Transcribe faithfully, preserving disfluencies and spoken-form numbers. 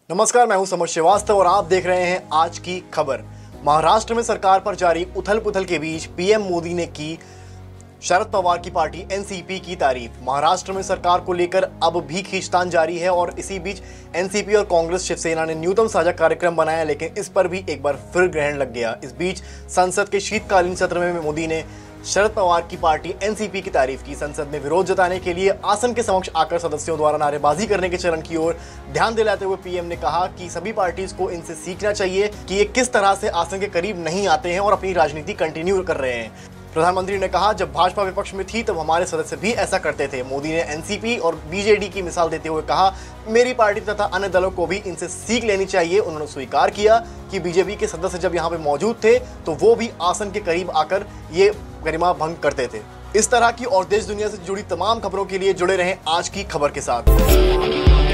नमस्कार, मैं हूं समर श्रीवास्तव और आप देख रहे हैं आज की खबर। महाराष्ट्र में सरकार पर जारी उथल पुथल के बीच पीएम मोदी ने की शरद पवार की पार्टी एनसीपी की तारीफ। महाराष्ट्र में सरकार को लेकर अब भी खींचतान जारी है और इसी बीच एनसीपी और कांग्रेस शिवसेना ने न्यूनतम साझा कार्यक्रम बनाया, लेकिन इस पर भी एक बार फिर ग्रहण लग गया। इस बीच संसद के शीतकालीन सत्र में मोदी ने शरद पवार की पार्टी एनसीपी की तारीफ की। संसद में विरोध जताने के लिए आसन के समक्ष आकर सदस्यों द्वारा नारेबाजी करने के चरण की ओर ध्यान दिलाते हुए पीएम ने कहा कि सभी पार्टीज को इनसे सीखना चाहिए कि ये किस तरह से आसन के करीब नहीं आते हैं और अपनी राजनीति कंटिन्यू कर रहे हैं। प्रधानमंत्री ने कहा, जब भाजपा विपक्ष में थी तब हमारे सदस्य भी ऐसा करते थे। मोदी ने एनसीपी और बीजेडी की मिसाल देते हुए कहा, मेरी पार्टी तथा अन्य दलों को भी इनसे सीख लेनी चाहिए। उन्होंने स्वीकार किया कि बीजेपी के सदस्य जब यहाँ पे मौजूद थे तो वो भी आसन के करीब आकर ये गरिमा भंग करते थे। इस तरह की और देश दुनिया से जुड़ी तमाम खबरों के लिए जुड़े रहें आज की खबर के साथ।